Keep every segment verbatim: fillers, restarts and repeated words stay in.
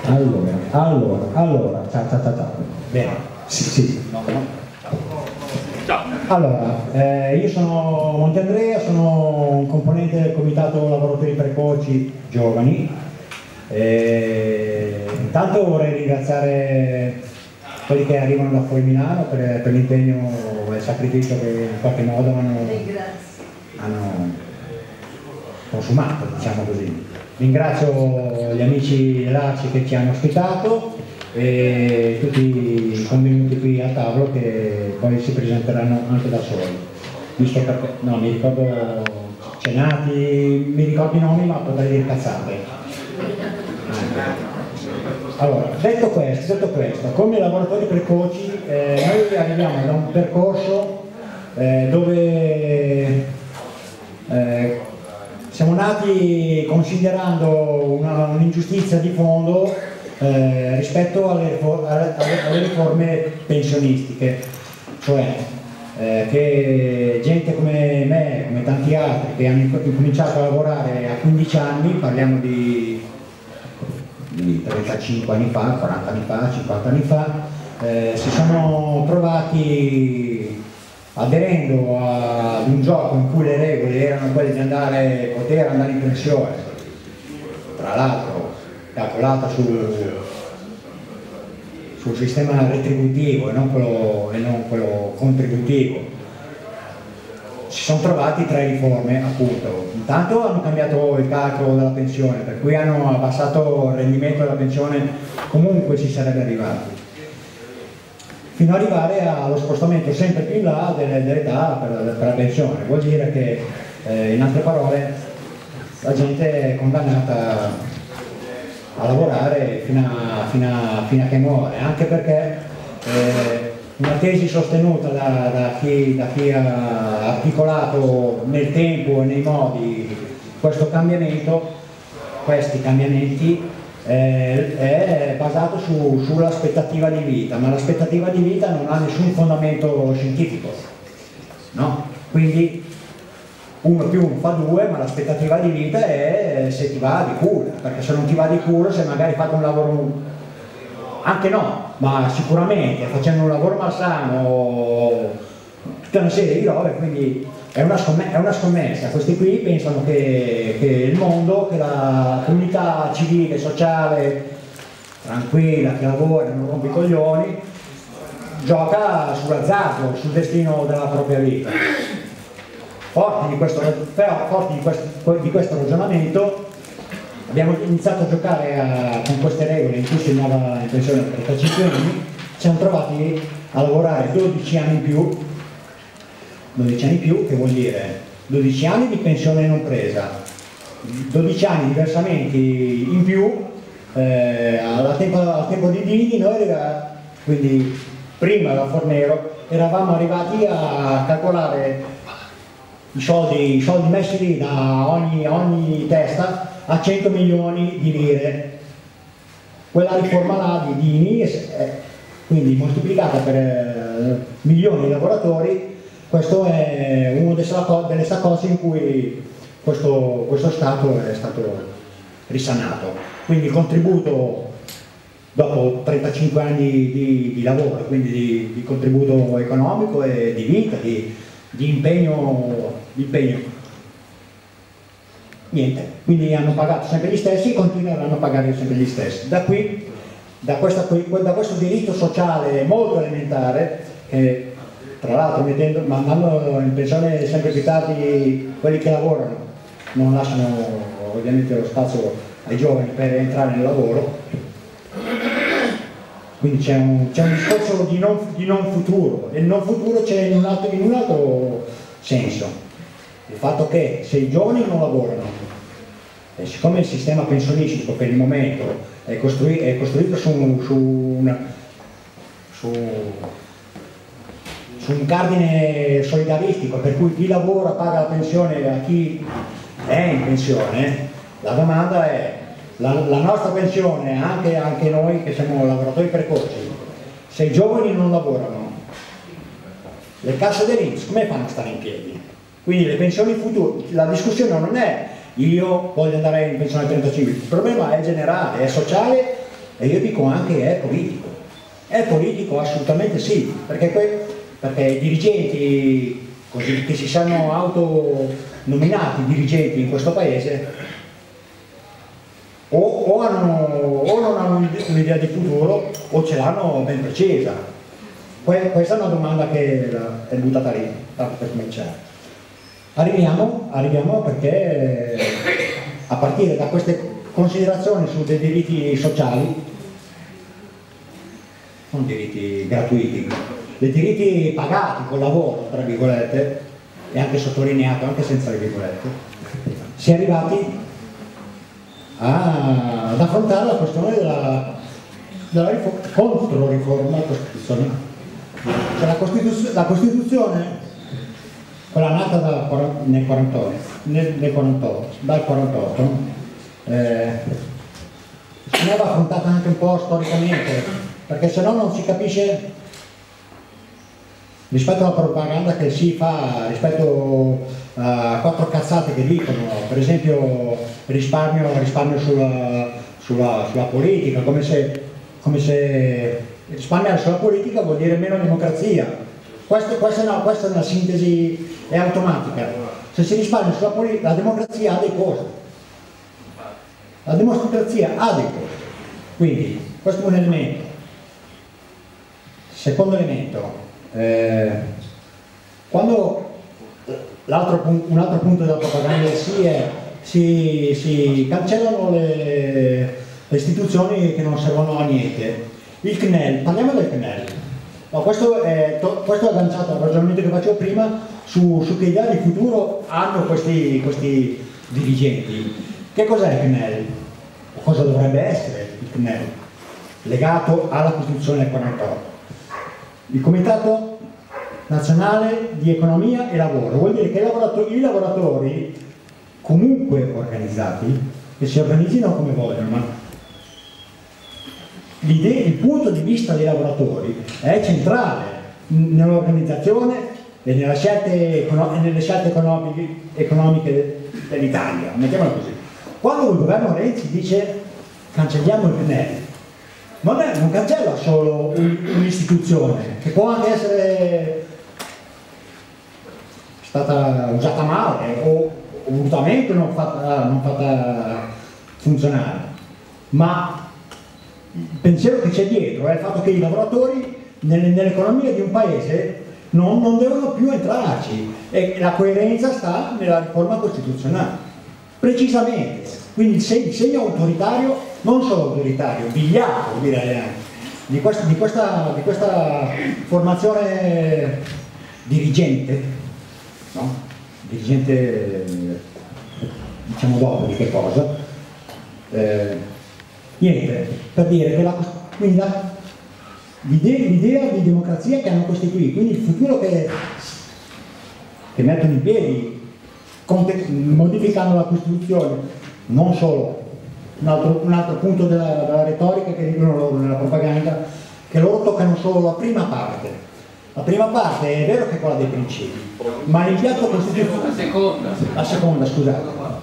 Allora, allora, allora, ciao, ciao, ciao, ciao. Bene, sì, sì. No, no. Ciao. Allora, eh, io sono Monte Andrea, sono un componente del Comitato Lavoratori Precoci Giovani. Eh, intanto vorrei ringraziare quelli che arrivano da fuori Milano per, per l'impegno e il sacrificio che in qualche modo hanno, hanno consumato, diciamo così. Ringrazio gli amici dell'Arci che ci hanno ospitato e tutti i convenuti qui a tavolo che poi si presenteranno anche da soli. Visto perché, no, mi ricordo Cenati, mi ricordo i nomi ma potrei dire cazzate. Allora, detto questo, detto questo, come lavoratori precoci eh, noi arriviamo da un percorso eh, dove eh, siamo nati considerando un'ingiustizia di fondo eh, rispetto alle, alle, alle riforme pensionistiche, cioè eh, che gente come me, come tanti altri che hanno cominciato a lavorare a quindici anni, parliamo di, di trentacinque anni fa, quaranta anni fa, cinquanta anni fa, eh, si sono trovati aderendo ad un gioco in cui le regole erano quelle di andare, poter andare in pensione, tra l'altro calcolata sul, sul sistema retributivo e non, quello, e non quello contributivo. Si sono trovati tre riforme, appunto. Intanto hanno cambiato il calcolo della pensione, per cui hanno abbassato il rendimento della pensione, comunque ci sarebbe arrivati, fino ad arrivare allo spostamento sempre più in là dell'età per, per la pensione. Vuol dire che, eh, in altre parole, la gente è condannata a lavorare fino a, fino a, fino a che muore, anche perché eh, una tesi sostenuta da, da, chi, da chi ha articolato nel tempo e nei modi questo cambiamento, questi cambiamenti, Eh, è basato su, sull'aspettativa di vita, ma l'aspettativa di vita non ha nessun fondamento scientifico, no? Quindi uno più uno fa due, ma l'aspettativa di vita è se ti va di culo, perché se non ti va di culo, se magari fate un lavoro, anche no, ma sicuramente facendo un lavoro malsano, tutta una serie di robe, quindi È una, è una scommessa. Questi qui pensano che, che il mondo, che la comunità civile, sociale, tranquilla, che lavora, non rompe i coglioni, gioca sull'azzardo, sul destino della propria vita. Forti di questo, forti di questo, di questo ragionamento, abbiamo iniziato a giocare a, con queste regole in cui si andava in pensione a trentacinque anni, ci siamo trovati a lavorare dodici anni in più, dodici anni in più, che vuol dire dodici anni di pensione non presa, dodici anni di versamenti in più, eh, al, tempo, al tempo di Dini noi, quindi prima da Fornero, eravamo arrivati a calcolare i soldi, i soldi messi lì da ogni, ogni testa a cento milioni di lire. Quella riforma là di Dini, eh, quindi moltiplicata per eh, milioni di lavoratori. Questo è una delle saccocce in cui questo, questo Stato è stato risanato. Quindi il contributo, dopo trentacinque anni di, di lavoro, quindi di, di contributo economico e di vita, di, di, impegno, di impegno, niente. Quindi hanno pagato sempre gli stessi e continueranno a pagare sempre gli stessi. Da qui, da, questa, da questo diritto sociale molto elementare, che tra l'altro mandando in pensione sempre più tardi quelli che lavorano, non lasciano ovviamente lo spazio ai giovani per entrare nel lavoro, quindi c'è un, un discorso di non, di non futuro, e il non futuro c'è in un altro, in un altro senso, il fatto che se i giovani non lavorano, e siccome il sistema pensionistico per il momento è, costrui, è costruito su, su una su un cardine solidaristico, per cui chi lavora paga la pensione a chi è in pensione, la domanda è: la, la nostra pensione, anche, anche noi che siamo lavoratori precoci, se i giovani non lavorano, le casse dell'I N P S come fanno a stare in piedi? Quindi le pensioni future, la discussione non è io voglio andare in pensione a trentacinque, il problema è generale, è sociale e io dico anche è politico. È politico assolutamente sì, perché, que perché i dirigenti così, che si sono autonominati dirigenti in questo paese o, o, hanno, o non hanno un'idea di futuro o ce l'hanno ben precisa. Que questa è una domanda che è buttata lì, tanto per cominciare. Arriviamo, arriviamo perché a partire da queste considerazioni su dei diritti sociali, non diritti gratuiti, dei diritti pagati col lavoro, tra virgolette, e anche sottolineato, anche senza le virgolette, si è arrivati a, ad affrontare la questione della, della contro-riforma costituzionale. Cioè la, Costituz la Costituzione, quella nata da, nel quarantotto, nel, nel quarantotto, dal quarantotto, eh, ne va affrontata anche un po' storicamente, perché se no non si capisce rispetto alla propaganda che si fa rispetto a quattro cazzate che dicono, per esempio risparmio, risparmio sulla, sulla, sulla politica, come se, come se risparmiare sulla politica vuol dire meno democrazia. Questa, questa, no, questa è una sintesi, è automatica. Se si risparmia sulla politica, la democrazia ha dei costi. La democrazia ha dei costi. Quindi, questo è un elemento. Secondo elemento, eh, quando l'altro un altro punto della propaganda sì è si, si cancellano le, le istituzioni che non servono a niente. Il C N E L, parliamo del C N E L. No, questo, è, questo è agganciato al ragionamento che facevo prima su, su che idea di futuro hanno questi, questi dirigenti. Che cos'è il C N E L? O cosa dovrebbe essere il C N E L? Legato alla Costituzione del quarantotto. Il Comitato Nazionale di Economia e Lavoro vuol dire che i lavoratori, i lavoratori comunque organizzati, che si organizzino come vogliono, ma il punto di vista dei lavoratori è centrale nell'organizzazione e nelle scelte, econo nelle scelte economiche, economiche dell'Italia, mettiamola così. Quando il governo Renzi dice cancelliamo il C N E L, non, è, non cancella solo un'istituzione che può anche essere stata usata male o, o volutamente non fatta, non fatta funzionare, ma il pensiero che c'è dietro è il fatto che i lavoratori nell'economia di un paese non, non devono più entrarci e la coerenza sta nella riforma costituzionale, precisamente. Quindi il segno, il segno autoritario, non solo autoritario, vigliacco direi anche, di questa, di questa, di questa formazione dirigente, no? Dirigente diciamo dopo di che cosa, eh, niente, per dire che l'idea di democrazia che hanno questi qui, quindi il futuro che, che mettono in piedi modificando la Costituzione, non solo, un altro, un altro punto della, della retorica che dicono loro nella propaganda, che loro toccano solo la prima parte. La prima parte è vero che è quella dei principi, ma l'impianto costituzionale, la seconda, la seconda scusate,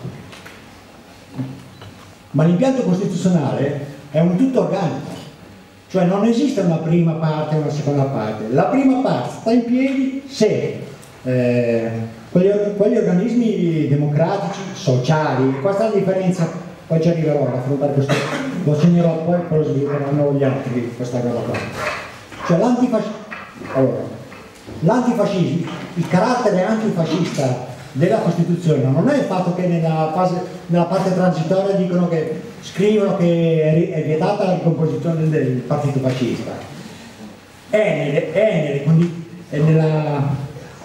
ma l'impianto costituzionale è un tutto organico, cioè non esiste una prima parte e una seconda parte. La prima parte sta in piedi se eh, quegli, quegli organismi democratici, sociali, questa è la differenza, poi ci arriverò ad affrontare questo, lo segnerò poi, poi lo svilupperanno gli altri questa cosa qua. Cioè l'antifascismo, allora, l'antifascismo, il carattere antifascista della Costituzione non è il fatto che nella, fase, nella parte transitoria dicono che scrivono che è vietata la ricomposizione del partito fascista, è, nelle, è, nelle, è nella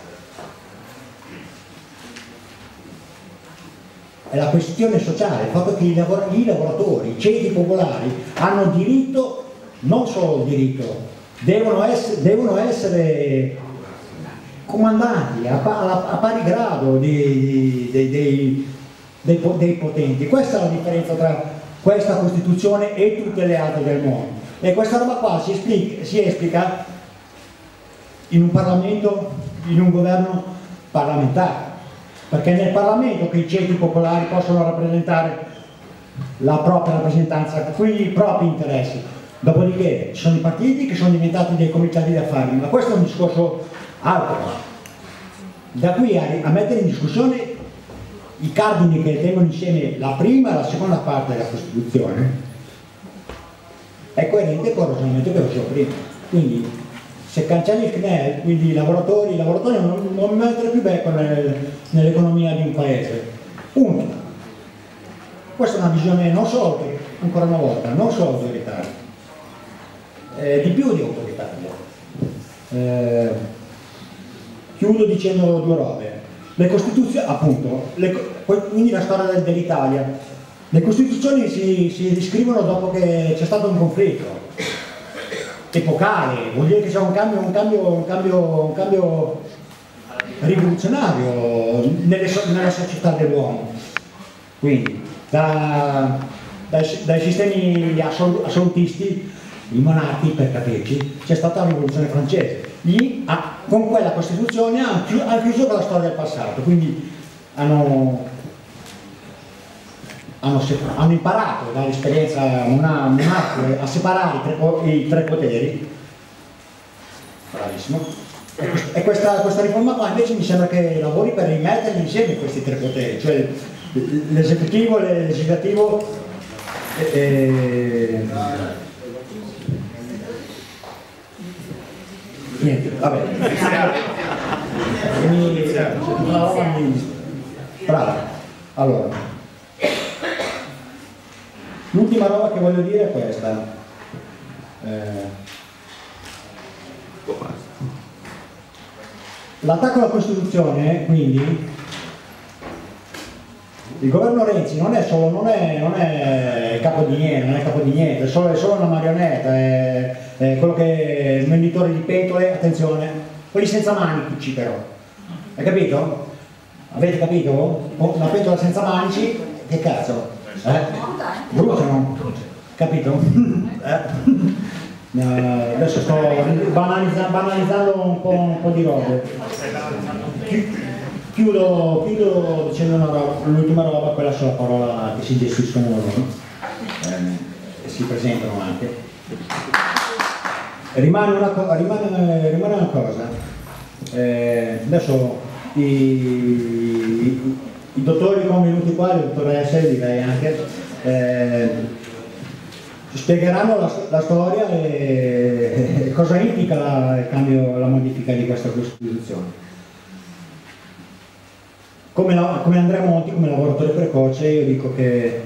è la questione sociale, il fatto che i, lavor i lavoratori, i ceti popolari hanno diritto, non solo diritto, devono essere, devono essere comandanti a, a, a pari grado dei, dei, dei, dei, dei potenti. Questa è la differenza tra questa Costituzione e tutte le altre del mondo. E questa roba qua si esplica, si esplica in un Parlamento, in un governo parlamentare, perché nel Parlamento che i ceti popolari possono rappresentare la propria rappresentanza, qui i propri interessi. Dopodiché ci sono i partiti che sono diventati dei comitati d'affari, ma questo è un discorso altro. Da qui a, a mettere in discussione i cardini che tengono insieme la prima e la seconda parte della Costituzione è coerente con il ragionamento che facevo prima. Quindi se cancelli il C N E L, quindi i lavoratori, i lavoratori non, non mettere più becco nel, nell'economia di un paese. Punto. Questa è una visione non solo, ancora una volta, non solo autoritaria, eh, di più di autoritaria. Eh, chiudo dicendo due robe. Le Costituzioni, appunto, le, quindi la storia dell'Italia. Le Costituzioni si, si riscrivono dopo che c'è stato un conflitto epocale, vuol dire che c'è un cambio, un cambio, un cambio, un cambio rivoluzionario nelle, nella società dell'uomo. Quindi da, dai, dai sistemi assolutisti, i monarchi per capirci, c'è stata la rivoluzione francese. Lì, ah, con quella Costituzione hanno chiuso, hanno chiuso con la storia del passato, quindi hanno, hanno, hanno imparato dall'esperienza monarchica a separare i tre, i tre poteri. Bravissimo. E questa, questa riforma qua invece mi sembra che lavori per rimetterli insieme questi tre poteri, cioè l'esecutivo, il legislativo e, e niente, vabbè. Mi, una roba mi... Bravo. Allora, l'ultima roba che voglio dire è questa. Eh, L'attacco alla Costituzione, quindi, il governo Renzi non è solo, non è, non è capo di niente, non è capo di niente, è solo, è solo una marionetta, è, è quello che è il venditore di pentole, attenzione, quelli senza manici però, hai capito? Avete capito? Una pentola senza manici, che cazzo? Eh? Bruciano, capito? eh? Uh, adesso sto banalizza, banalizzando un po', un po' di robe. Chiudo, chiudo dicendo l'ultima roba, quella sulla parola che si gestiscono loro, eh, e si presentano anche. Rimane una, rimane, rimane una cosa, eh, adesso i, i, i dottori convenuti qua, il dottore S direi anche, eh, spiegheranno la, la storia e, e cosa implica la, il cambio, la modifica di questa Costituzione. Come, la, come Andrea Monti, come lavoratore precoce, io dico che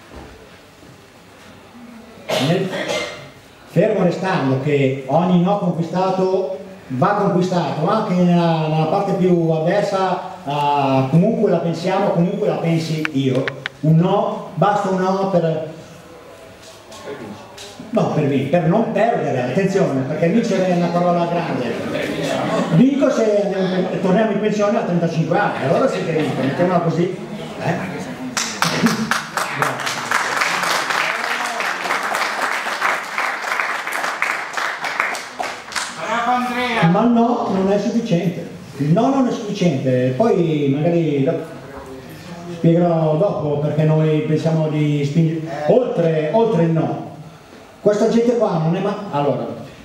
nel, fermo restando che ogni no conquistato va conquistato, anche nella, nella parte più avversa, uh, comunque la pensiamo, comunque la pensi io, un no, basta un no per... No, per, per non perdere, attenzione, perché vincere è una parola grande. Vinco se andiamo, torniamo in pensione a trentacinque anni, allora sì che vinco, mettiamola così. Eh? Ma no, non è sufficiente. Il no non è sufficiente, poi magari spiegherò dopo perché noi pensiamo di spingere oltre, oltre il no. Questa gente qua non è mai... Allora,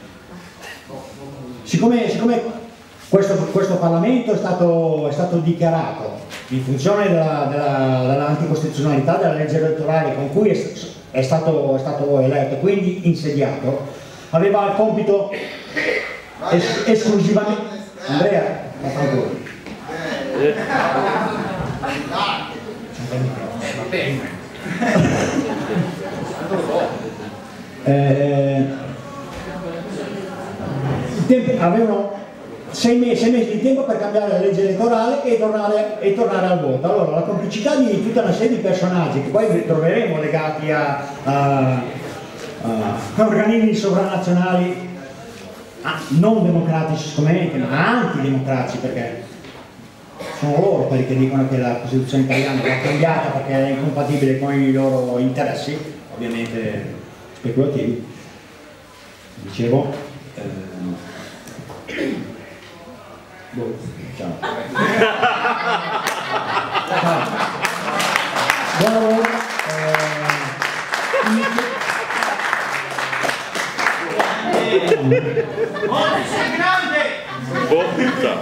siccome, siccome questo, questo Parlamento è stato, è stato dichiarato in funzione della, della, dell'anticostituzionalità della legge elettorale con cui è, è, stato, è stato eletto, quindi insediato, aveva il compito es, esclusivamente... Andrea, fa ancora. Va bene. Eh, avevano sei mesi, sei mesi di tempo per cambiare la legge elettorale e tornare, e tornare al voto. Allora la complicità di tutta una serie di personaggi che poi troveremo legati a, a, a organismi sovranazionali ah, non democratici sicuramente, ma antidemocratici, perché sono loro quelli che dicono che la Costituzione italiana va cambiata perché è incompatibile con i loro interessi, ovviamente speculativi. Dicevo, eh, boh, ciao. Ciao. Buon lavoro. Eh, Oh, ciao.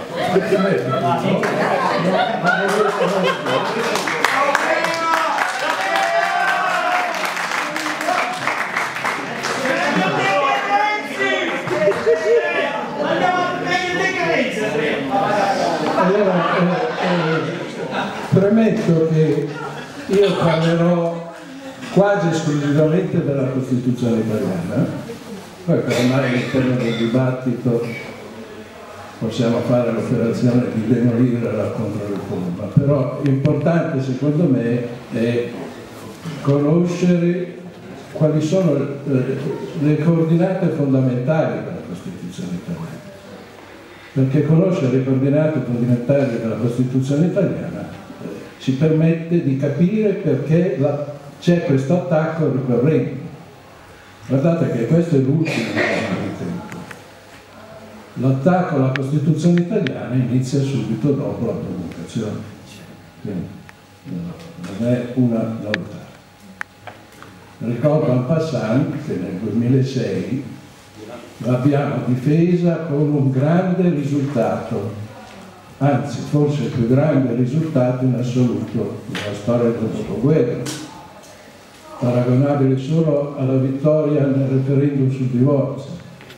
Allora, eh, eh, premetto che io parlerò quasi esclusivamente della Costituzione italiana, poi per ormai all'interno del dibattito possiamo fare l'operazione di demolire la controriforma, però l'importante secondo me è conoscere quali sono le, le coordinate fondamentali della Costituzione italiana. Perché conoscere le coordinate fondamentali della Costituzione italiana eh, ci permette di capire perché c'è questo attacco ricorrente. Guardate che questo è l'ultimo tempo. L'attacco alla Costituzione italiana inizia subito dopo la promulgazione. Quindi non è una novità. Ricordo en passant che nel duemilasei l'abbiamo difesa con un grande risultato, anzi forse il più grande risultato in assoluto nella storia del dopoguerra, paragonabile solo alla vittoria nel referendum sul divorzio.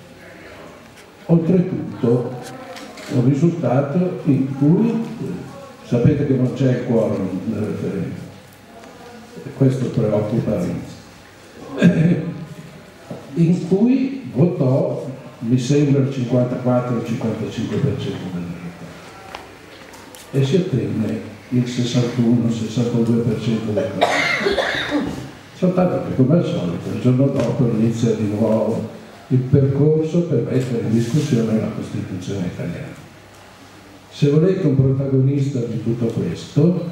Oltretutto un risultato in cui sapete che non c'è il quorum nel referendum e questo preoccupa Renzi, in cui votò, mi sembra, il cinquantaquattro cinquantacinque per cento dell'elettorato e si ottenne il sessantuno sessantadue per cento del voto. Soltanto che, come al solito, il giorno dopo inizia di nuovo il percorso per mettere in discussione la Costituzione italiana. Se volete un protagonista di tutto questo,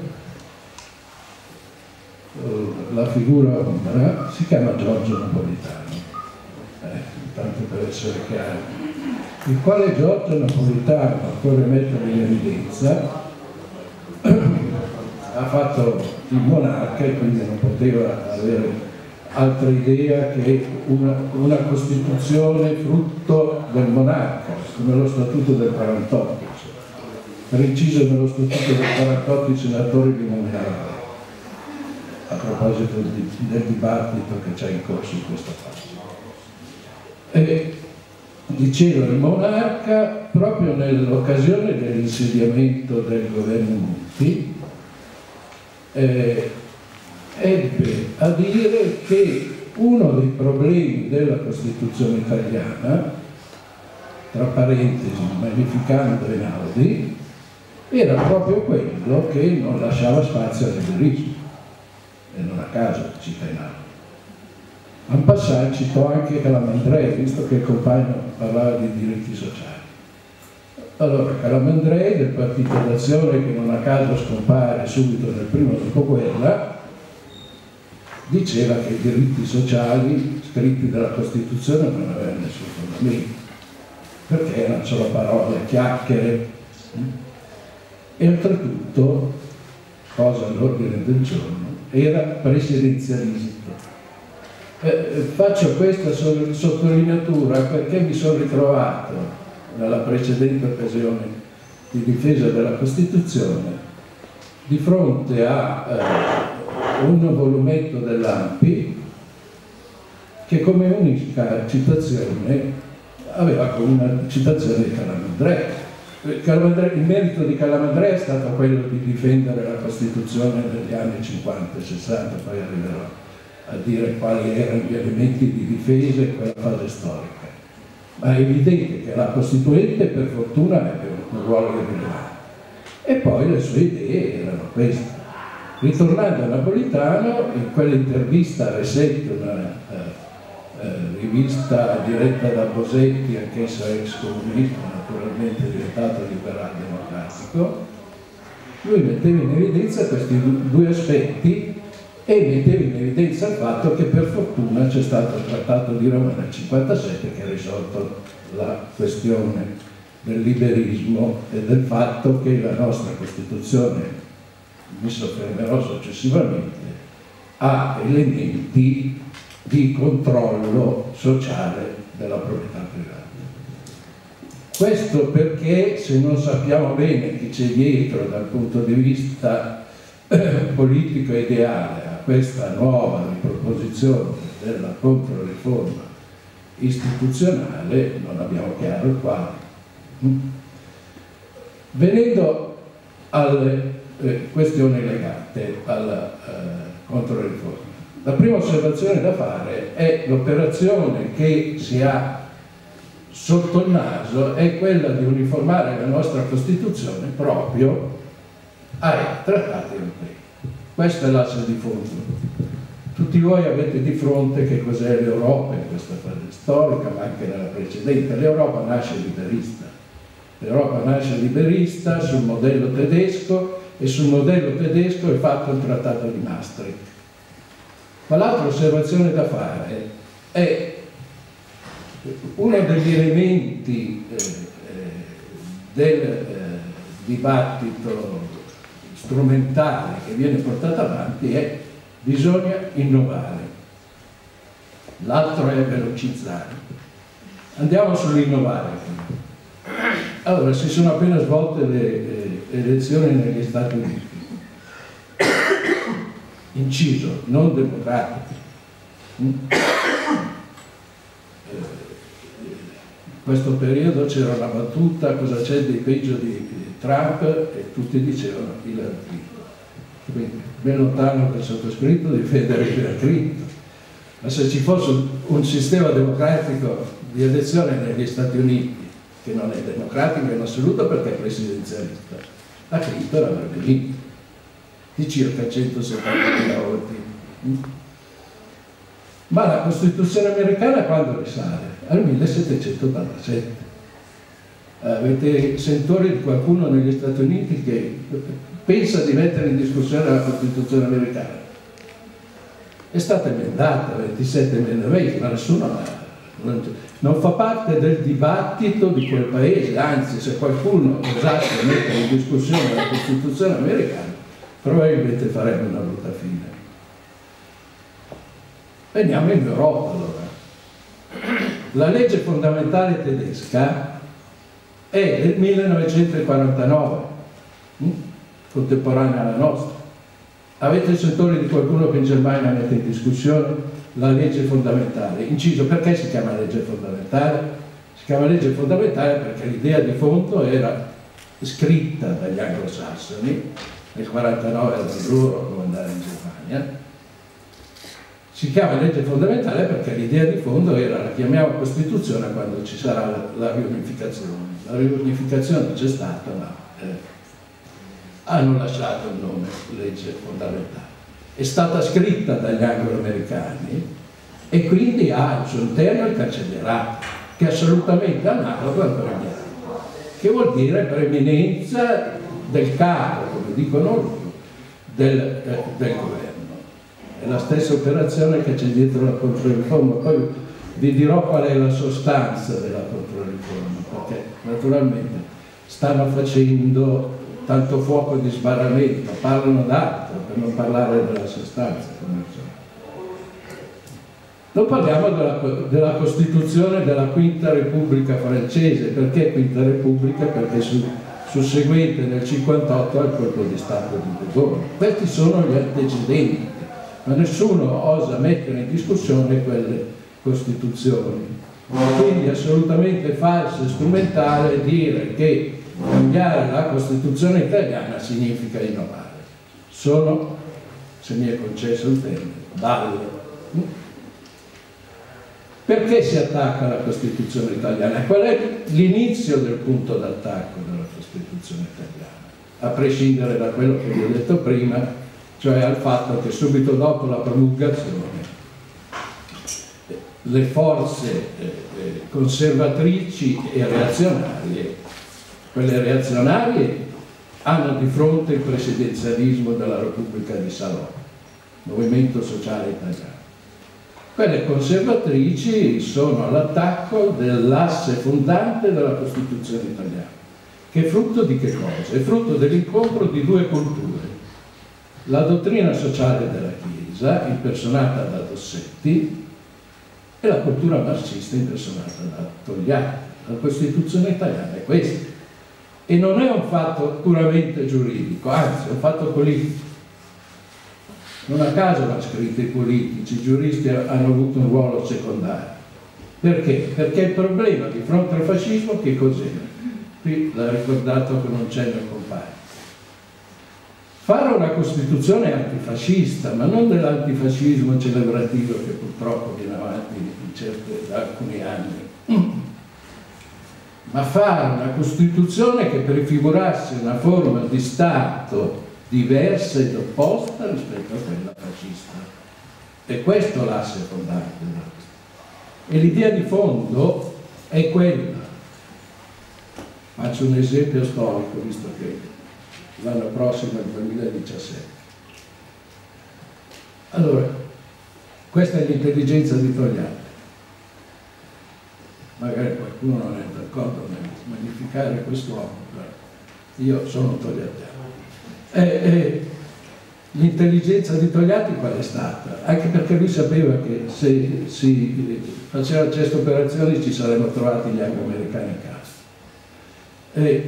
la figura ombra si chiama Giorgio Napolitano. Tanto per essere chiaro, il quale Giorgio Napolitano, occorre mettere in evidenza, ha fatto il monarca e quindi non poteva avere altra idea che una, una Costituzione frutto del monarca, come lo Statuto del quarantotto. Per inciso, nello Statuto del quarantotto i senatori li nominavano, a proposito di, del dibattito che c'è in corso in questa fase. E diceva il monarca, proprio nell'occasione dell'insediamento del governo Monti, eh, ebbe a dire che uno dei problemi della Costituzione italiana, tra parentesi, magnificando Einaudi, era proprio quello che non lasciava spazio al liberismo, e non a caso cita Einaudi. En passant citò anche Calamandrei, visto che il compagno parlava di diritti sociali. Allora, Calamandrei, del Partito d'Azione, che non a caso scompare subito nel primo dopoguerra, diceva che i diritti sociali scritti dalla Costituzione non avevano nessun fondamento, perché erano solo parole, chiacchiere. E oltretutto, cosa all'ordine del giorno, era presidenzialismo. Eh, faccio questa sottolineatura perché mi sono ritrovato nella precedente occasione di difesa della Costituzione di fronte a eh, un volumetto dell'A N P I che come unica citazione aveva come una citazione di Calamandrei. Calamandrei. Il merito di Calamandrei è stato quello di difendere la Costituzione negli anni cinquanta e sessanta, poi arriverò a dire quali erano gli elementi di difesa in quella fase storica. Ma è evidente che la Costituente, per fortuna, ebbe un ruolo rilevante. E poi le sue idee erano queste. Ritornando a Napolitano, in quell'intervista a Reset, una eh, eh, rivista diretta da Bosetti, anch'essa ex comunista, naturalmente diventato liberal democratico, lui metteva in evidenza questi due aspetti e metteva in evidenza il fatto che per fortuna c'è stato il Trattato di Roma nel cinquantasette che ha risolto la questione del liberismo e del fatto che la nostra Costituzione, mi soffermerò successivamente, ha elementi di controllo sociale della proprietà privata. Questo perché, se non sappiamo bene chi c'è dietro dal punto di vista eh, politico e ideale a questa nuova riproposizione della controriforma istituzionale, non abbiamo chiaro il quale. Venendo alle eh, questioni legate alla eh, controriforma, la prima osservazione da fare è l'operazione che si ha sotto il naso è quella di uniformare la nostra Costituzione proprio ai trattati europei. Questo è l'asse di fondo. Tutti voi avete di fronte che cos'è l'Europa in questa fase storica, ma anche nella precedente. L'Europa nasce liberista. L'Europa nasce liberista sul modello tedesco e sul modello tedesco è fatto il Trattato di Maastricht. Ma l'altra osservazione da fare è uno degli elementi eh, del eh, dibattito strumentale che viene portato avanti è bisogna innovare, l'altro è velocizzare. Andiamo sull'innovare. Allora, si sono appena svolte le, le elezioni negli Stati Uniti, inciso, non democratiche. In questo periodo c'era una battuta, cosa c'è di peggio di Trump, e tutti dicevano Hillary Clinton. Quindi ben lontano dal sottoscritto difendere Hillary Clinton. Ma se ci fosse un sistema democratico di elezione negli Stati Uniti, che non è democratico in assoluto perché è presidenzialista, la Clinton avrebbe vinto di circa centosettantamila voti. Ma la Costituzione americana quando risale? Al millesettecentottantasette. Avete sentore di qualcuno negli Stati Uniti che pensa di mettere in discussione la Costituzione americana? È stata emendata, ventisette emendamenti, ma nessuno non, non fa parte del dibattito di quel paese, anzi se qualcuno osasse mettere in discussione la Costituzione americana probabilmente farebbe una brutta fine. Veniamo in Europa allora. La legge fondamentale tedesca è del millenovecentoquarantanove, contemporanea alla nostra. Avete il sentore di qualcuno che in Germania mette in discussione la legge fondamentale? Inciso, perché si chiama legge fondamentale? Si chiama legge fondamentale perché l'idea di fondo era scritta dagli anglosassoni, nel quarantanove era il loro comandare in Germania. Si chiama legge fondamentale perché l'idea di fondo era, la chiamiamo Costituzione quando ci sarà la, la riunificazione. La riunificazione c'è stata, ma eh, hanno lasciato il nome legge fondamentale. È stata scritta dagli anglo-americani e quindi ha al suo interno il cancellierato, che è assolutamente analogo al premierato, che vuol dire preeminenza del capo, come dicono loro, del, eh, del governo. È la stessa operazione che c'è dietro la controriforma. Poi vi dirò qual è la sostanza della controriforma, perché naturalmente stanno facendo tanto fuoco di sbarramento, parlano d'altro per non parlare della sostanza. Non parliamo della, della Costituzione della Quinta Repubblica francese. Perché Quinta Repubblica? Perché sul susseguente nel cinquantotto al colpo di Stato di De Gaulle. Questi sono gli antecedenti, ma nessuno osa mettere in discussione quelle Costituzioni. Quindi è assolutamente falso e strumentale dire che cambiare la Costituzione italiana significa innovare. Sono, se mi è concesso il termine, balle. Perché si attacca la Costituzione italiana? Qual è l'inizio del punto d'attacco della Costituzione italiana? A prescindere da quello che vi ho detto prima, cioè al fatto che subito dopo la promulgazione le forze conservatrici e reazionarie, quelle reazionarie, hanno di fronte il presidenzialismo della Repubblica di Salò, Movimento Sociale Italiano. Quelle conservatrici sono all'attacco dell'asse fondante della Costituzione italiana, che è frutto di che cosa? È frutto dell'incontro di due culture. La dottrina sociale della Chiesa, impersonata da Dossetti, e la cultura marxista impersonata da Togliatti. La Costituzione italiana è questa. E non è un fatto puramente giuridico, anzi è un fatto politico. Non a caso l'hanno scritto i politici, i giuristi hanno avuto un ruolo secondario. Perché? Perché il problema di fronte al fascismo che cos'era? Qui l'ha ricordato che non c'è nel compagno. Fare una Costituzione antifascista, ma non dell'antifascismo celebrativo che purtroppo viene avanti in certe, da alcuni anni, ma fare una Costituzione che prefigurasse una forma di Stato diversa ed opposta rispetto a quella fascista. E questo è l'asse fondante. E l'idea di fondo è quella. Faccio un esempio storico, visto che l'anno prossimo è il duemiladiciassette. Allora, questa è l'intelligenza di Togliatti. Magari qualcuno non è d'accordo nel magnificare quest'uomo, però io sono togliattiano. E, e, l'intelligenza di Togliatti qual è stata? Anche perché lui sapeva che se si faceva certe operazioni ci saremmo trovati gli anglo-americani a casa. E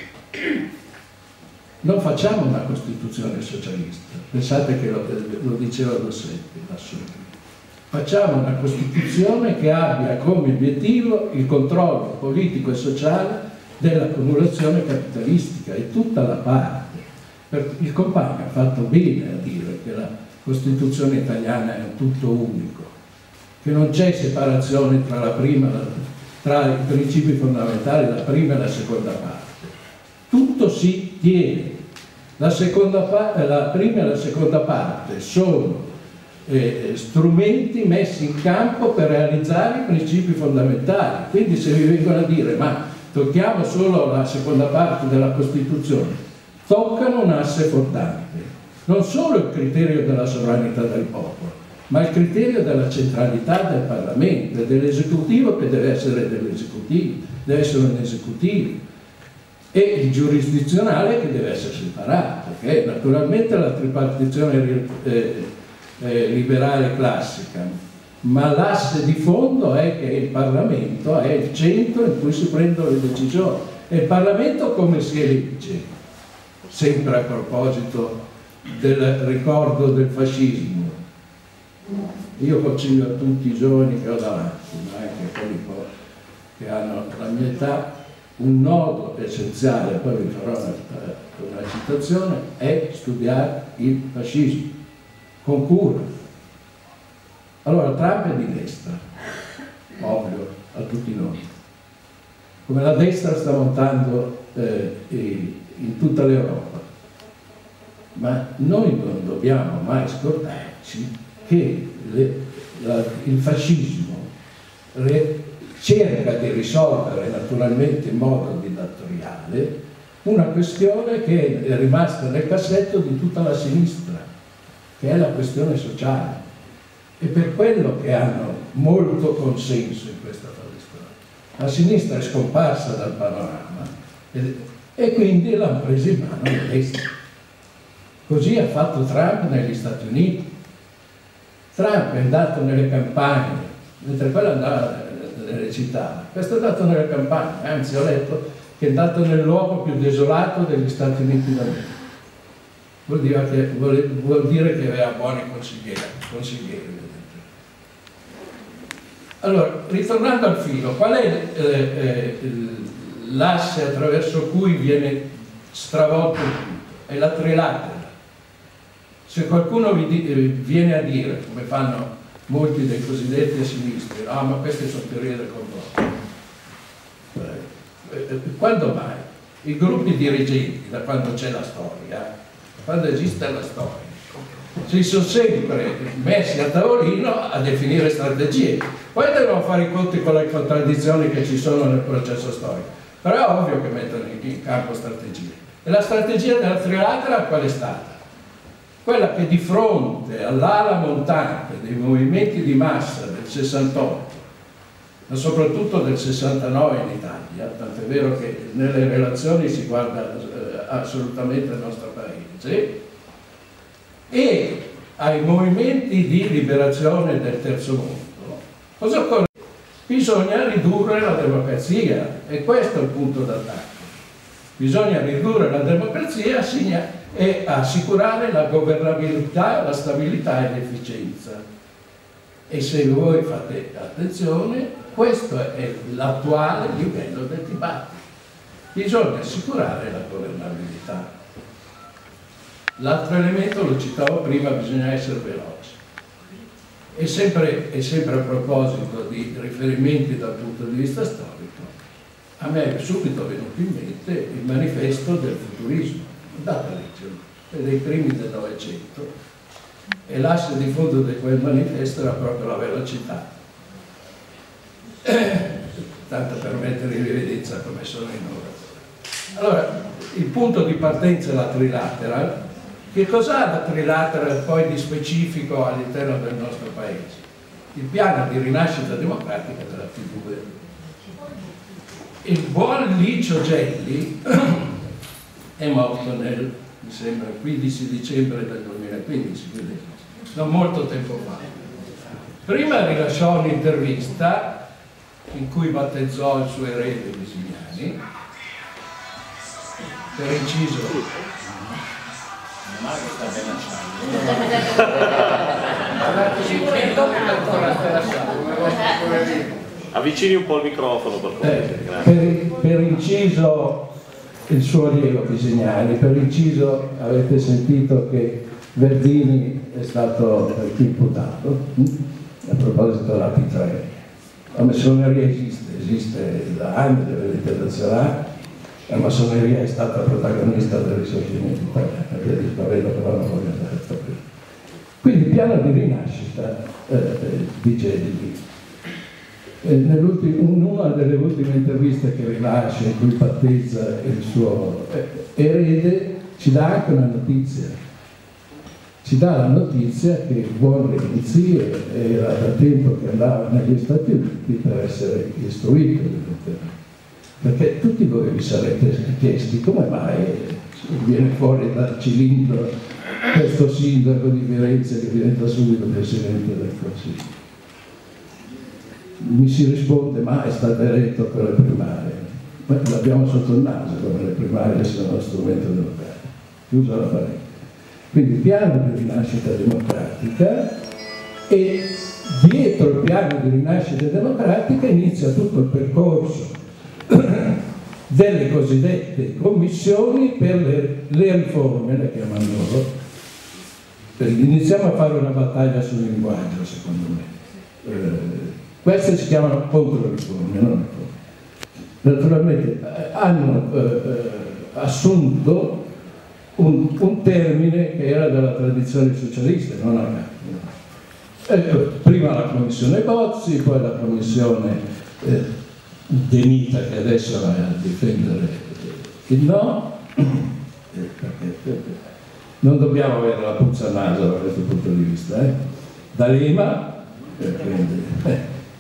non facciamo una Costituzione socialista, pensate che lo, lo diceva Dossetti, facciamo una Costituzione che abbia come obiettivo il controllo politico e sociale dell'accumulazione capitalistica e tutta la parte. Il compagno ha fatto bene a dire che la Costituzione italiana è un tutto unico, che non c'è separazione tra la prima, tra i principi fondamentali, la prima e la seconda parte. Tutto si tiene. La, seconda parte, la prima e la seconda parte sono eh, strumenti messi in campo per realizzare i principi fondamentali. Quindi se vi vengono a dire ma tocchiamo solo la seconda parte della Costituzione, toccano un asse fondante, non solo il criterio della sovranità del popolo, ma il criterio della centralità del Parlamento e dell'esecutivo che deve essere dell'esecutivo, deve essere un esecutivo, e il giurisdizionale che deve essere separato, che è naturalmente la tripartizione eh, eh, liberale classica, ma l'asse di fondo è che il Parlamento è il centro in cui si prendono le decisioni. E il Parlamento come si elegge? Sempre a proposito del ricordo del fascismo. Io consiglio a tutti i giovani che ho davanti, ma anche quelli che hanno la mia età, un nodo essenziale, poi vi farò una, una citazione, è studiare il fascismo, con cura. Allora, Trump è di destra, ovvio, a tutti noi. Come la destra sta montando eh, in tutta l'Europa. Ma noi non dobbiamo mai scordarci che le, la, il fascismo re, cerca di risolvere naturalmente in modo dittatoriale una questione che è rimasta nel cassetto di tutta la sinistra, che è la questione sociale. E per quello che hanno molto consenso in questa fase storica. La sinistra è scomparsa dal panorama e, e quindi l'hanno presa in mano la destra. Così ha fatto Trump negli Stati Uniti. Trump è andato nelle campagne, mentre quello andava nelle città, questo è andato nelle campagne, anzi ho letto che è andato nel luogo più desolato degli Stati Uniti d'America. Vuol dire che, vuol, vuol dire che aveva buoni consiglieri. consiglieri. Allora, ritornando al filo, qual è eh, eh, l'asse attraverso cui viene stravolto il tutto? È la trilatera. Se qualcuno vi di, eh, viene a dire, come fanno molti dei cosiddetti a sinistra, no, ma queste sono teorie del complotto. Eh, eh, quando mai? I gruppi dirigenti, da quando c'è la storia, quando esiste la storia, si sono sempre messi a tavolino a definire strategie. Poi devono fare i conti con le contraddizioni che ci sono nel processo storico, però è ovvio che mettono in campo strategie. E la strategia della trilatera qual è stata? Quella che di fronte all'ala montante dei movimenti di massa del sessantotto, ma soprattutto del sessantanove in Italia, tant'è vero che nelle relazioni si guarda eh, assolutamente il nostro paese, e ai movimenti di liberazione del terzo mondo, Cosa occorre? Bisogna ridurre la democrazia, e questo è il punto d'attacco. Bisogna ridurre la democrazia e assicurare la governabilità, la stabilità e l'efficienza. E se voi fate attenzione, questo è l'attuale livello del dibattito. Bisogna assicurare la governabilità. L'altro elemento, lo citavo prima, bisogna essere veloci. E sempre, e sempre a proposito di riferimenti dal punto di vista storico, a me è subito venuto in mente il manifesto del futurismo, andate a leggerlo, è dei primi del Novecento, e l'asse di fondo di quel manifesto era proprio la velocità. Eh, tanto per mettere in evidenza come sono in ora. Allora, il punto di partenza è la trilateral. Che cos'ha la trilateral poi di specifico all'interno del nostro paese? Il piano di rinascita democratica della T due. Il buon Licio Gelli è morto nel, mi sembra, quindici dicembre del duemilaquindici, quindi non molto tempo fa. Prima rilasciò un'intervista in cui battezzò il suo erede Bisignani, per inciso. Avvicini un po' il microfono per favore. Eh, per, per inciso il suo allievo Bisignani, per inciso avete sentito che Verdini è stato imputato a proposito della P tre. La massoneria esiste, esiste da anni, deve internazionale. La massoneria è stata protagonista del risorgimento italiano, via di Spavello, però non voglio andare a prima. Quindi il piano di rinascita eh, di Gelli, eh, in una delle ultime interviste che rilascia, in cui battezza il suo eh, erede, ci dà anche una notizia. Ci dà la notizia che il buon Renzi era da tempo che andava negli Stati Uniti per essere istruito. Perché tutti voi vi sarete chiesti come mai viene fuori dal cilindro questo sindaco di Firenze che diventa subito presidente del Consiglio. Mi si risponde, ma è stato eletto per le primarie. Ma l'abbiamo sotto il naso come le primarie sono uno strumento democratico. Chiusa la parete. Quindi piano di rinascita democratica, e dietro il piano di rinascita democratica inizia tutto il percorso delle cosiddette commissioni per le, le riforme, le chiamano loro. Iniziamo a fare una battaglia sul linguaggio, secondo me. Eh, queste si chiamano controriforme, non riforme. Naturalmente eh, hanno eh, assunto un, un termine che era della tradizione socialista, non a caso. Eh, prima la commissione Bozzi, poi la commissione eh, De Nita, che adesso va a difendere il no, perché non dobbiamo avere la puzza al naso da questo punto di vista, eh? D'Alema, eh, eh,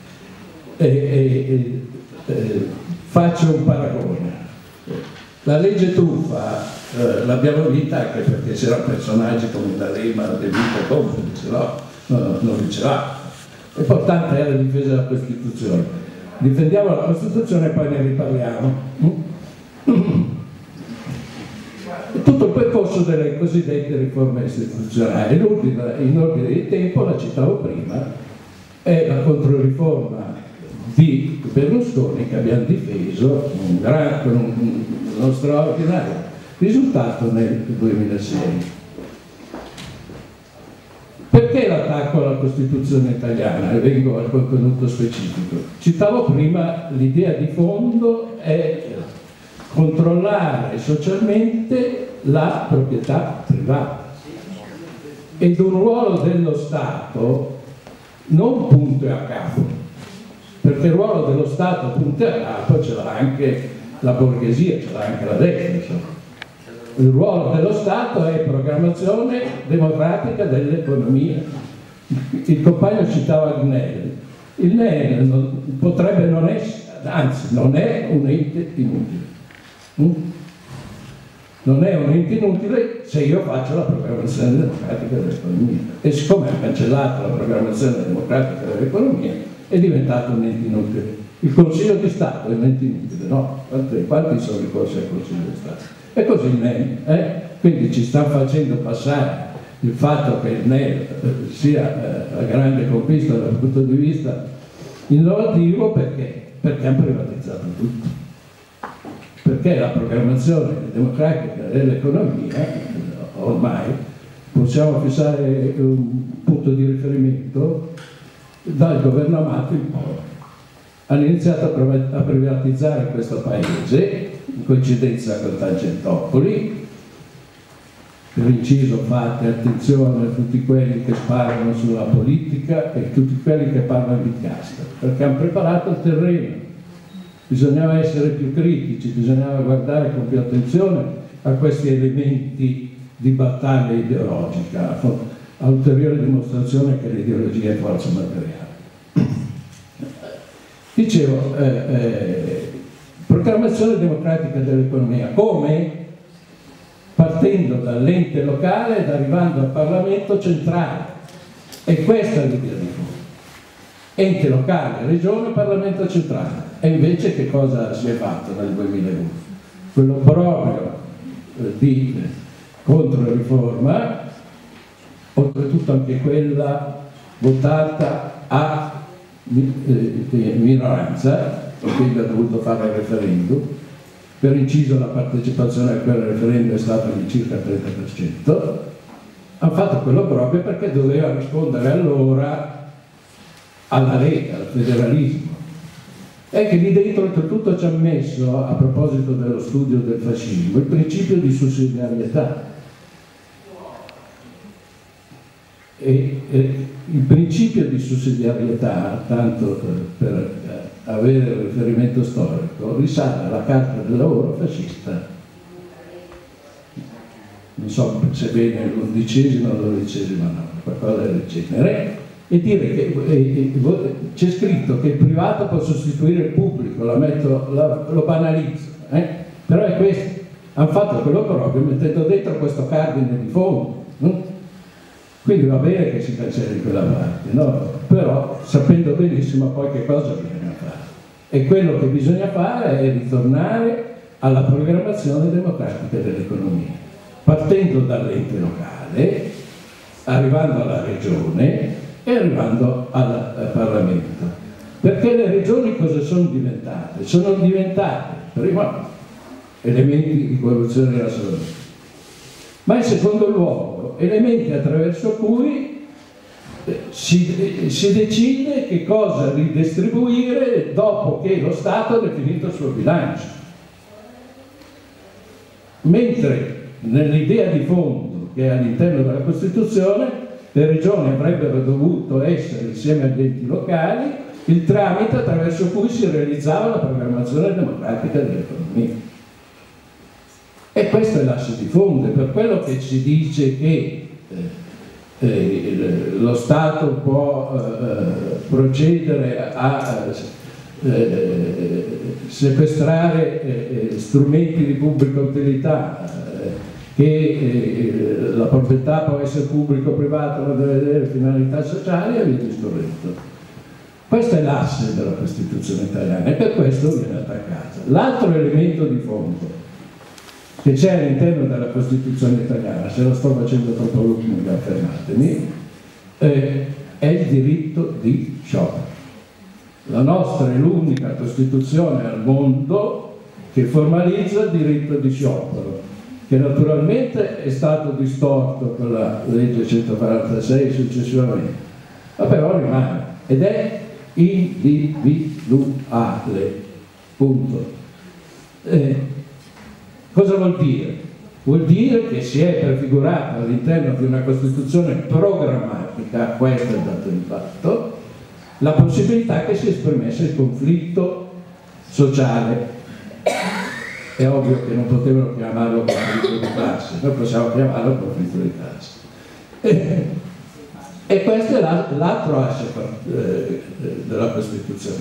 eh, eh, faccio un paragone. La legge truffa eh, l'abbiamo vista anche perché c'erano personaggi come D'Alema, De Vita, Conte, ce l'ho, no, non li ce l'ha. L'importante è la difesa della Costituzione. Difendiamo la Costituzione e poi ne riparliamo. Tutto il percorso delle cosiddette riforme istituzionali. L'ultima, in ordine di tempo, la citavo prima, è la controriforma di Berlusconi che abbiamo difeso un gran, con un, uno straordinario risultato nel duemilasei. Perché l'attacco alla Costituzione italiana? E vengo al contenuto specifico. Citavo prima, l'idea di fondo è controllare socialmente la proprietà privata ed un ruolo dello Stato non punto e a capo, perché il ruolo dello Stato punto e a capo ce l'ha anche la borghesia, ce l'ha anche la destra, insomma. Il ruolo dello Stato è programmazione democratica dell'economia. Il compagno citava il N E L. Il N E L non, potrebbe non essere, anzi non è un ente inutile. Mm? Non è un ente inutile se io faccio la programmazione democratica dell'economia. E siccome ha cancellato la programmazione democratica dell'economia, è diventato un ente inutile. Il Consiglio di Stato è un ente inutile, no? Quanti, quanti sono ricorsi al Consiglio di Stato? E così il N E L, eh? Quindi ci stanno facendo passare il fatto che il N E L sia eh, la grande conquista dal punto di vista innovativo, perché? Perché hanno privatizzato tutto. Perché la programmazione democratica dell'economia, ormai possiamo fissare un punto di riferimento dal governo Amato in poi. Hanno iniziato a privatizzare questo paese, in coincidenza con Tangentopoli. Per inciso, fate attenzione a tutti quelli che sparano sulla politica e tutti quelli che parlano di casta, perché hanno preparato il terreno. Bisognava essere più critici, bisognava guardare con più attenzione a questi elementi di battaglia ideologica, a ulteriore dimostrazione che l'ideologia è forza materiale. Dicevo, eh, eh, proclamazione democratica dell'economia, come? Partendo dall'ente locale ed arrivando al Parlamento centrale. E questa è l'idea di fondo. Ente locale, regione, Parlamento centrale. E invece che cosa si è fatto nel duemilauno? Quello proprio eh, di controriforma, oltretutto anche quella votata a minoranza, perché ha dovuto fare il referendum. Per inciso la partecipazione a quel referendum è stata di circa il trenta per cento. Hanno fatto quello proprio perché doveva rispondere allora alla Lega, al federalismo. E che lì dentro oltretutto ci ha messo, a proposito dello studio del fascismo, il principio di sussidiarietà. E, e il principio di sussidiarietà, tanto per avere il riferimento storico, risale alla Carta del Lavoro fascista. Non so se bene l'undicesima o la dodicesima norma, qualcosa del genere, e dire che c'è scritto che il privato può sostituire il pubblico, la metto, la, lo banalizzo, eh? Però è questo. Hanno fatto quello proprio mettendo dentro questo cardine di fondo. No? Quindi va bene che si cancelli quella parte, no? Però sapendo benissimo poi che cosa bisogna fare. E quello che bisogna fare è ritornare alla programmazione democratica dell'economia, partendo dall'ente locale, arrivando alla regione e arrivando al, al Parlamento. Perché le regioni cosa sono diventate? Sono diventate, prima, elementi di coalizione della sovranità, ma in secondo luogo elementi attraverso cui si, si decide che cosa ridistribuire dopo che lo Stato ha definito il suo bilancio. Mentre nell'idea di fondo che è all'interno della Costituzione, le regioni avrebbero dovuto essere, insieme agli enti locali, il tramite attraverso cui si realizzava la programmazione democratica dell'economia. E questo è l'asse di fondo, è per quello che si dice che eh, eh, lo Stato può eh, procedere a eh, sequestrare eh, strumenti di pubblica utilità, eh, che eh, la proprietà può essere pubblico-privata, ma deve avere finalità sociali e via discorrendo. Questo è l'asse della Costituzione italiana e per questo viene attaccata. L'altro elemento di fondo che c'è all'interno della Costituzione italiana, se lo sto facendo troppo lungo, fermatemi, eh, è il diritto di sciopero. La nostra è l'unica Costituzione al mondo che formalizza il diritto di sciopero, che naturalmente è stato distorto con la legge centoquarantasei successivamente, ma però rimane ed è individuale, punto. Eh, cosa vuol dire? Vuol dire che si è prefigurata all'interno di una Costituzione programmatica, questo è il dato di fatto, la possibilità che si esprimesse il conflitto sociale. È ovvio che non potevano chiamarlo conflitto di classe, noi possiamo chiamarlo conflitto di classe. E, e questo è l'altro asse eh, della Costituzione.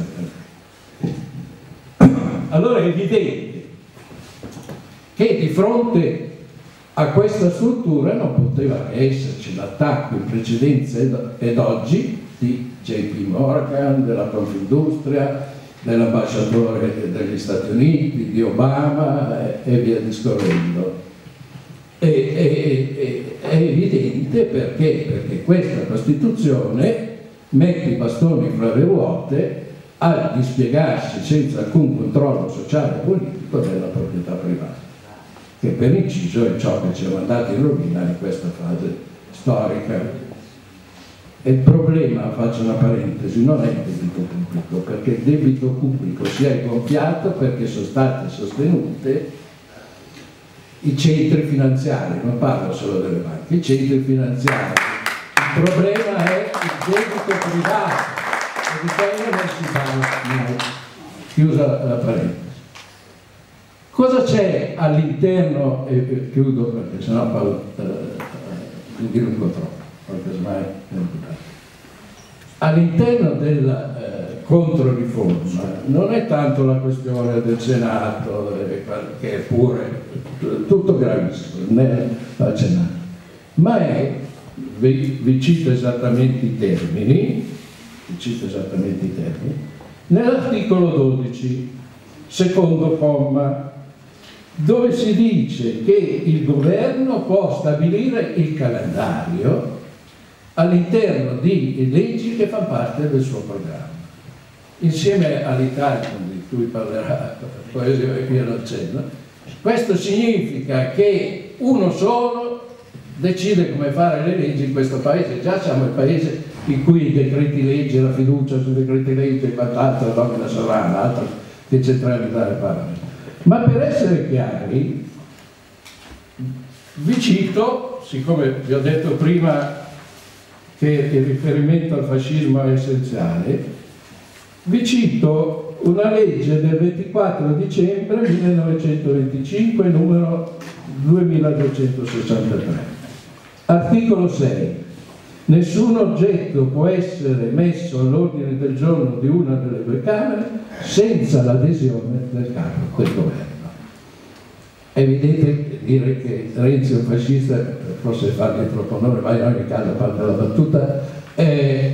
Allora è evidente che di fronte a questa struttura non poteva che esserci l'attacco in precedenza ed oggi di J P Morgan, della Confindustria, dell'ambasciatore degli Stati Uniti, di Obama e, e via discorrendo. E, e, e, è evidente perché, perché questa Costituzione mette i bastoni fra le ruote a dispiegarsi senza alcun controllo sociale e politico della proprietà privata, che per inciso è ciò che ci ha mandato in rovina in questa fase storica. E il problema, faccio una parentesi, non è il debito pubblico, perché il debito pubblico si è gonfiato perché sono state sostenute i centri finanziari, non parlo solo delle banche, i centri finanziari. Il problema è il debito privato, e di quello non si parla mai. Chiusa la parentesi. Cosa c'è all'interno, e chiudo perché sennò parlo, eh, mi dilungo troppo, perché semmai all'interno della eh, controriforma non è tanto la questione del Senato, eh, che è pure tutto gravissimo, né al Senato, ma è, vi, vi cito esattamente i termini, vi cito esattamente i termini, nell'articolo dodici, secondo comma, dove si dice che il governo può stabilire il calendario all'interno di leggi che fanno parte del suo programma, insieme all'Italicum di cui parlerà poi Piero Accenno. Questo significa che uno solo decide come fare le leggi in questo paese. Già siamo il paese in cui i decreti legge, la fiducia sui decreti legge e quant'altro, la nomina sovrana, altro che centralizzare il Parlamento. Ma per essere chiari, vi cito, siccome vi ho detto prima che il riferimento al fascismo è essenziale, vi cito una legge del ventiquattro dicembre millenovecentoventicinque, numero duemiladuecentosessantatré. Articolo sei. Nessun oggetto può essere messo all'ordine del giorno di una delle due Camere senza l'adesione del capo del governo. È evidente dire che Renzi è un fascista, forse fargli troppo onore, ma in ogni caso, a parte la battuta, è,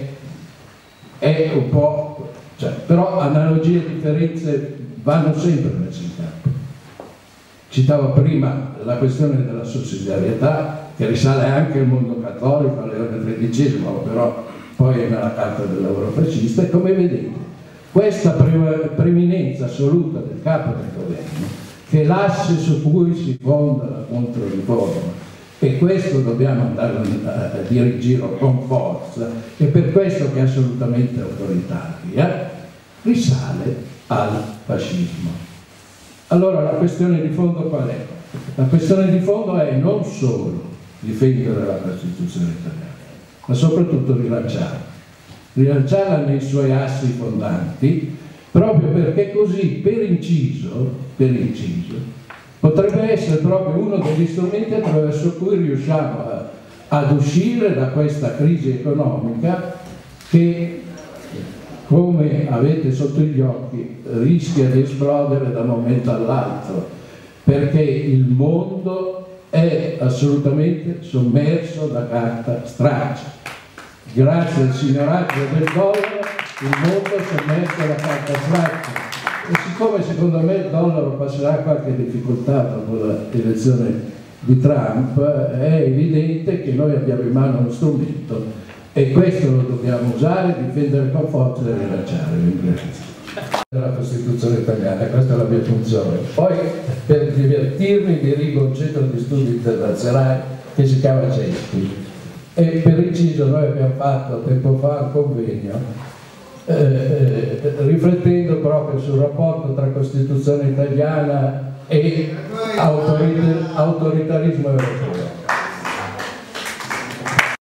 è un po'... Cioè, però analogie e differenze vanno sempre messe in campo. Citavo prima la questione della sussidiarietà, che risale anche al mondo cattolico, a Leone tredicesimo, però poi è nella carta del lavoro fascista, e come vedete questa pre preminenza assoluta del capo del governo, che è l'asse su cui si fonda la controriforma, e questo dobbiamo andare a, a dire in giro con forza, e per questo che è assolutamente autoritaria, risale al fascismo. Allora la questione di fondo qual è? La questione di fondo è non solo difendere la Costituzione italiana, ma soprattutto rilanciarla, rilanciarla nei suoi assi fondanti, proprio perché così per inciso, per inciso potrebbe essere proprio uno degli strumenti attraverso cui riusciamo a, ad uscire da questa crisi economica che, come avete sotto gli occhi, rischia di esplodere da un momento all'altro, perché il mondo è assolutamente sommerso da carta straccia. Grazie al signoraggio del dollaro il mondo è sommerso da carta straccia, e siccome secondo me il dollaro passerà qualche difficoltà dopo l'elezione di Trump, è evidente che noi abbiamo in mano uno strumento e questo lo dobbiamo usare, difendere con forza e rilanciare. La Costituzione italiana, questa è la mia funzione. Poi per divertirmi dirigo un centro di studi internazionali che si chiama CESPI, e per inciso noi abbiamo fatto tempo fa un convegno eh, eh, riflettendo proprio sul rapporto tra Costituzione italiana e autoritarismo europeo.